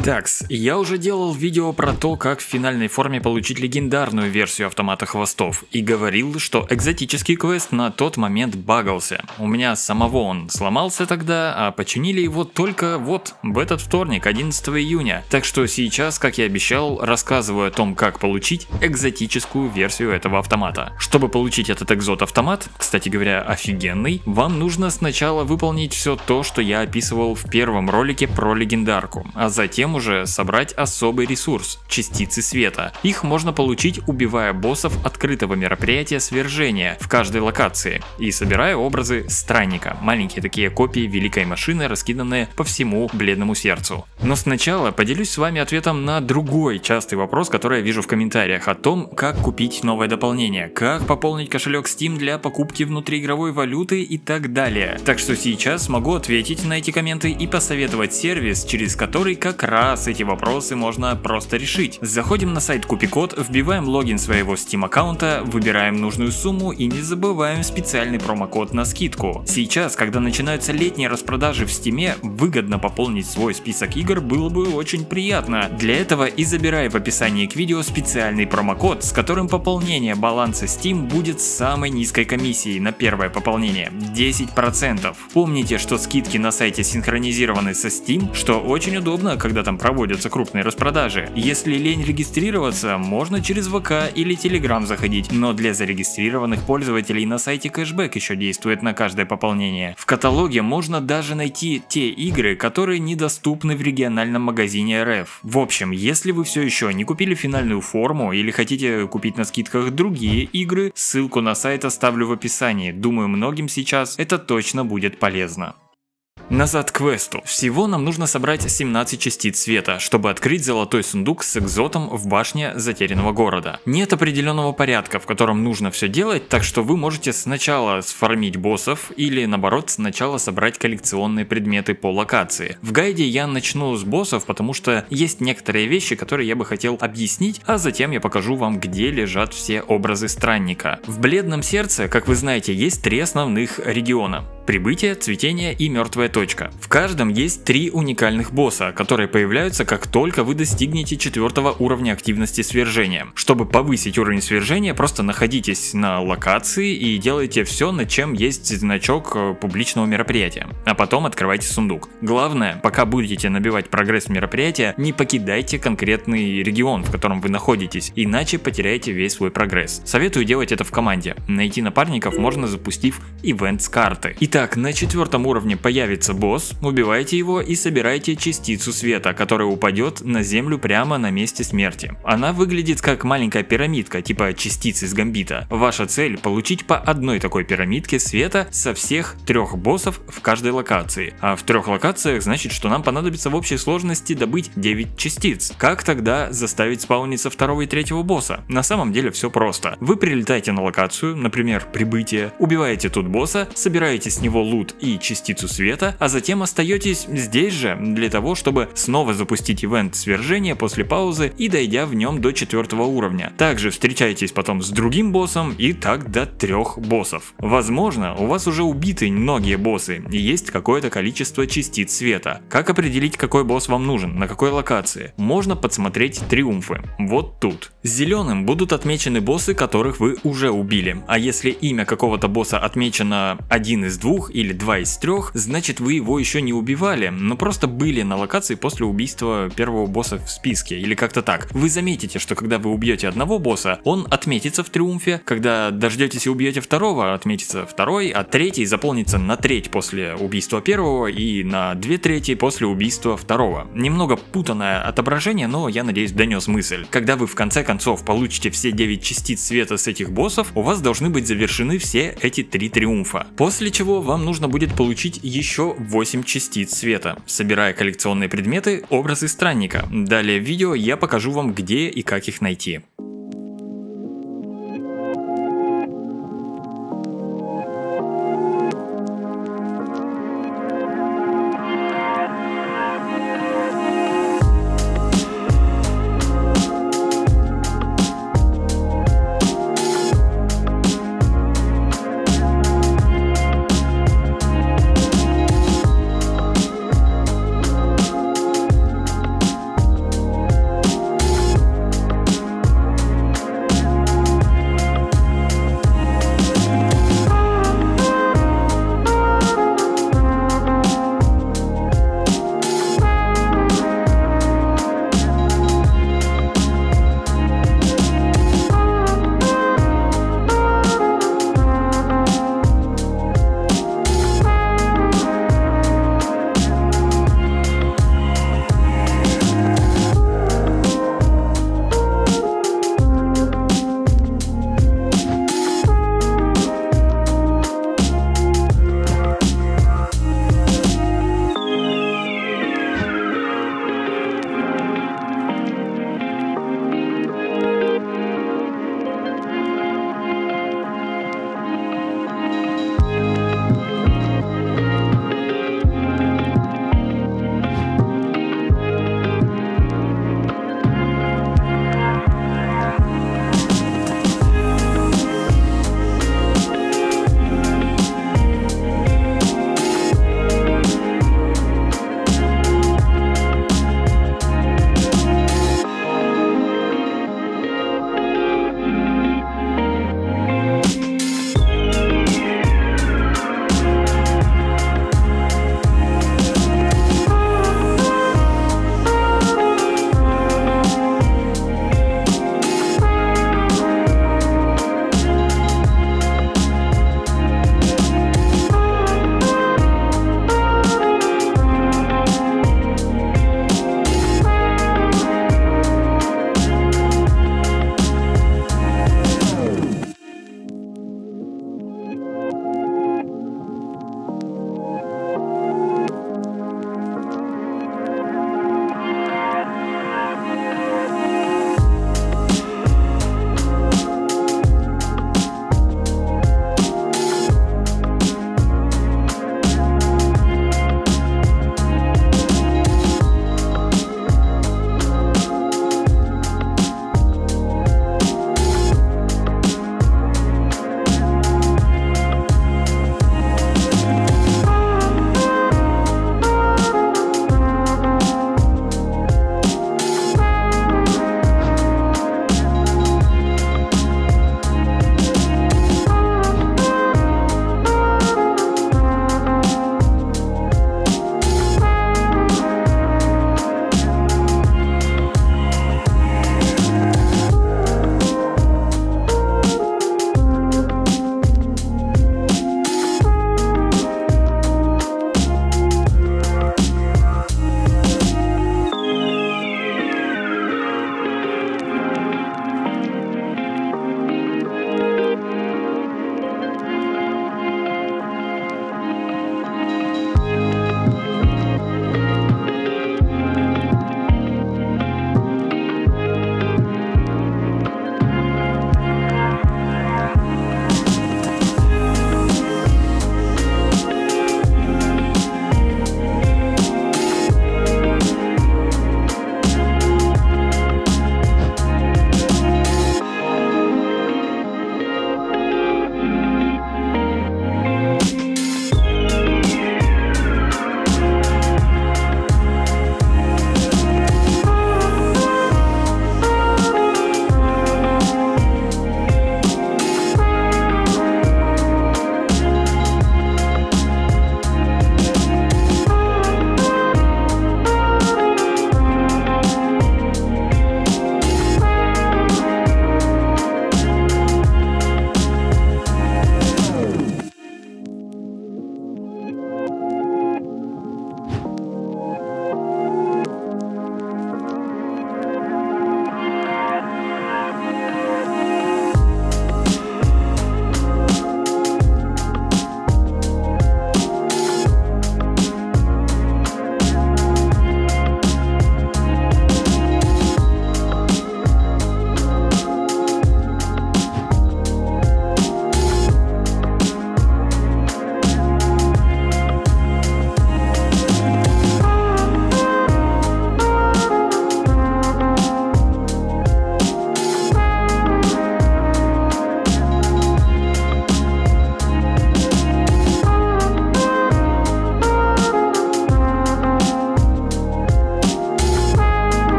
Такс, я уже делал видео про то, как в финальной форме получить легендарную версию автомата хвостов, и говорил, что экзотический квест на тот момент багался. У меня самого он сломался тогда, а починили его только вот в этот вторник, 11 июня. Так что сейчас, как я обещал, рассказываю о том, как получить экзотическую версию этого автомата. Чтобы получить этот экзот-автомат, кстати говоря, офигенный, вам нужно сначала выполнить все то, что я описывал в первом ролике про легендарку, а затем уже собрать особый ресурс – частицы света. Их можно получить, убивая боссов открытого мероприятия свержения в каждой локации и собирая образы странника, маленькие такие копии великой машины, раскиданные по всему бледному сердцу. Но сначала поделюсь с вами ответом на другой частый вопрос, который я вижу в комментариях, о том, как купить новое дополнение, как пополнить кошелек Steam для покупки внутриигровой валюты и так далее. Так что сейчас могу ответить на эти комменты и посоветовать сервис, через который как раз эти вопросы можно просто решить. Заходим на сайт Купикод, вбиваем логин своего Steam аккаунта, выбираем нужную сумму и не забываем специальный промокод на скидку. Сейчас, когда начинаются летние распродажи в Steam, выгодно пополнить свой список игр было бы очень приятно. Для этого и забирай в описании к видео специальный промокод, с которым пополнение баланса Steam будет с самой низкой комиссией на первое пополнение – 10%. Помните, что скидки на сайте синхронизированы со Steam, что очень удобно, когда там проводятся крупные распродажи. Если лень регистрироваться, можно через ВК или Telegram заходить, но для зарегистрированных пользователей на сайте кэшбэк еще действует на каждое пополнение. В каталоге можно даже найти те игры, которые недоступны в региональном магазине РФ. В общем, если вы все еще не купили финальную форму или хотите купить на скидках другие игры, ссылку на сайт оставлю в описании. Думаю, многим сейчас это точно будет полезно. Назад к квесту. Всего нам нужно собрать 17 частиц света, чтобы открыть золотой сундук с экзотом в башне затерянного города. Нет определенного порядка, в котором нужно все делать, так что вы можете сначала сфармить боссов или наоборот сначала собрать коллекционные предметы по локации. В гайде я начну с боссов, потому что есть некоторые вещи, которые я бы хотел объяснить, а затем я покажу вам, где лежат все образы странника. В Бледном сердце, как вы знаете, есть 3 основных региона. Прибытие, цветение и мертвая точка. В каждом есть 3 уникальных босса, которые появляются, как только вы достигнете 4 уровня активности свержения. Чтобы повысить уровень свержения, просто находитесь на локации и делайте все, над чем есть значок публичного мероприятия, а потом открывайте сундук. Главное, пока будете набивать прогресс мероприятия, не покидайте конкретный регион, в котором вы находитесь, иначе потеряете весь свой прогресс. Советую делать это в команде. Найти напарников можно, запустив ивент с карты. Итак, на 4 уровне появится босс, убивайте его и собирайте частицу света, которая упадет на землю прямо на месте смерти. Она выглядит как маленькая пирамидка, типа частицы из Гамбита. Ваша цель – получить по одной такой пирамидке света со всех 3 боссов в каждой локации. А в 3 локациях значит, что нам понадобится в общей сложности добыть 9 частиц. Как тогда заставить спауниться 2 и 3 босса? На самом деле все просто. Вы прилетаете на локацию, например, прибытие, убиваете тут босса, собираете с него лут и частицу света, а затем остаетесь здесь же для того, чтобы снова запустить ивент свержения после паузы и дойдя в нем до 4 уровня. Также встречаетесь потом с другим боссом и так до 3 боссов. Возможно, у вас уже убиты многие боссы и есть какое-то количество частиц света. Как определить, какой босс вам нужен, на какой локации? Можно подсмотреть триумфы. Вот тут. Зеленым будут отмечены боссы, которых вы уже убили. А если имя какого-то босса отмечено 1 из 2 или 2 из 3, значит вы его еще не убивали, но просто были на локации после убийства первого босса в списке или как-то так. Вы заметите, что когда вы убьете одного босса, он отметится в триумфе, когда дождетесь и убьете второго, отметится 2, а 3 заполнится на 1/3 после убийства первого и на 2/3 после убийства второго. Немного путанное отображение, но я надеюсь донес мысль. Когда вы в конце концов получите все 9 частиц света с этих боссов, у вас должны быть завершены все эти 3 триумфа. После чего вам нужно будет получить еще 8 частиц света, собирая коллекционные предметы, образы странника. Далее в видео я покажу вам, где и как их найти.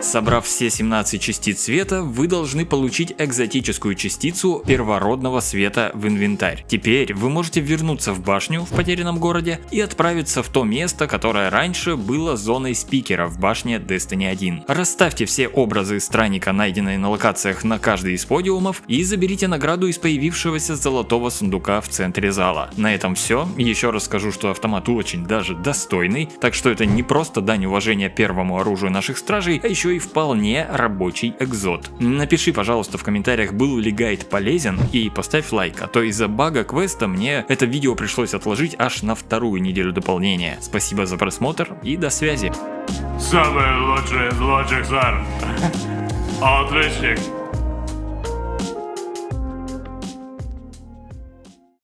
Собрав все 17 частиц света, вы должны получить экзотическую частицу первородного света в инвентарь. Теперь вы можете вернуться в башню в потерянном городе и отправиться в то место, которое раньше было зоной спикера в башне Destiny 1. Расставьте все образы странника, найденные на локациях, на каждый из подиумов и заберите награду из появившегося золотого сундука в центре зала. На этом все. Еще раз скажу, что автомат очень даже достойный, так что это не просто дань уважения первому оружию наших стражей, а еще и вполне рабочий экзот. Напиши, пожалуйста, в комментариях, был ли гайд полезен, и поставь лайк, а то из-за бага квеста мне это видео пришлось отложить аж на вторую неделю дополнения. Спасибо за просмотр и до связи. Самый лучший из лучших, сэр. Отличник.